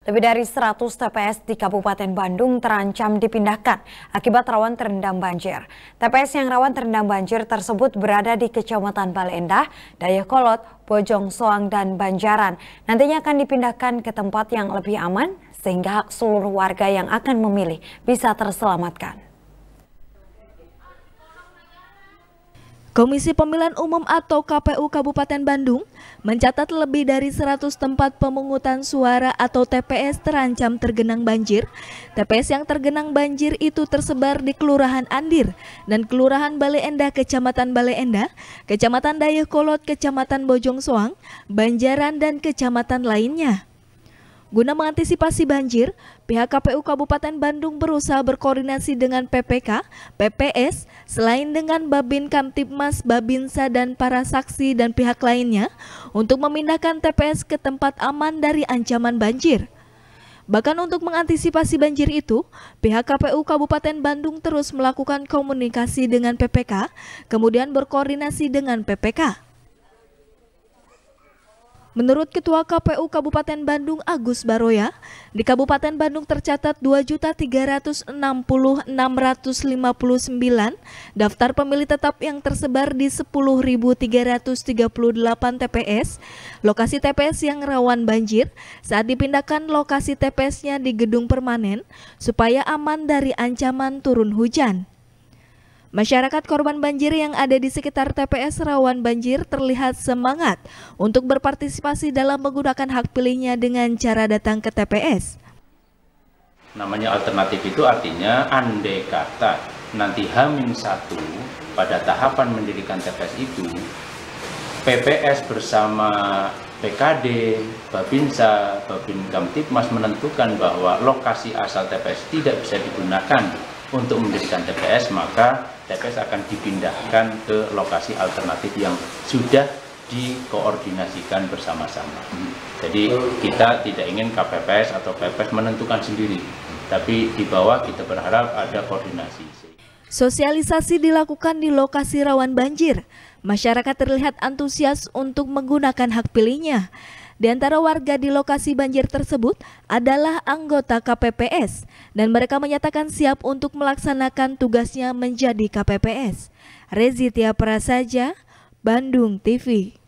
Lebih dari 100 TPS di Kabupaten Bandung terancam dipindahkan akibat rawan terendam banjir. TPS yang rawan terendam banjir tersebut berada di Kecamatan Bale Endah, Dayakolot, Bojong Soang, dan Banjaran. Nantinya akan dipindahkan ke tempat yang lebih aman sehingga seluruh warga yang akan memilih bisa terselamatkan. Komisi Pemilihan Umum atau KPU Kabupaten Bandung mencatat lebih dari 100 tempat pemungutan suara atau TPS terancam tergenang banjir. TPS yang tergenang banjir itu tersebar di Kelurahan Andir dan Kelurahan Bale Endah, Kecamatan Bale Endah, Kecamatan Dayakolot, Kecamatan Bojong Soang, Banjaran, dan kecamatan lainnya. Guna mengantisipasi banjir, pihak KPU Kabupaten Bandung berusaha berkoordinasi dengan PPK, PPS, selain dengan Babin Kamtibmas, Babinsa, dan para saksi dan pihak lainnya untuk memindahkan TPS ke tempat aman dari ancaman banjir. Bahkan untuk mengantisipasi banjir itu, pihak KPU Kabupaten Bandung terus melakukan komunikasi dengan PPK, kemudian berkoordinasi dengan PPK. Menurut Ketua KPU Kabupaten Bandung Agus Baroya, di Kabupaten Bandung tercatat 2.360.659 daftar pemilih tetap yang tersebar di 10.338 TPS. Lokasi TPS yang rawan banjir saat dipindahkan lokasi TPS-nya di gedung permanen supaya aman dari ancaman turun hujan. Masyarakat korban banjir yang ada di sekitar TPS rawan banjir terlihat semangat untuk berpartisipasi dalam menggunakan hak pilihnya dengan cara datang ke TPS. Namanya alternatif itu artinya andai kata nanti H-1 pada tahapan mendirikan TPS itu, PPS bersama PKD, Babinsa, Babin Kamtibmas menentukan bahwa lokasi asal TPS tidak bisa digunakan untuk mendirikan TPS, maka TPS akan dipindahkan ke lokasi alternatif yang sudah dikoordinasikan bersama-sama. Jadi kita tidak ingin KPPS atau PPS menentukan sendiri, tapi di bawah kita berharap ada koordinasi. Sosialisasi dilakukan di lokasi rawan banjir. Masyarakat terlihat antusias untuk menggunakan hak pilihnya. Di antara warga di lokasi banjir tersebut adalah anggota KPPS dan mereka menyatakan siap untuk melaksanakan tugasnya menjadi KPPS. Rezitia Prasaja, Bandung TV.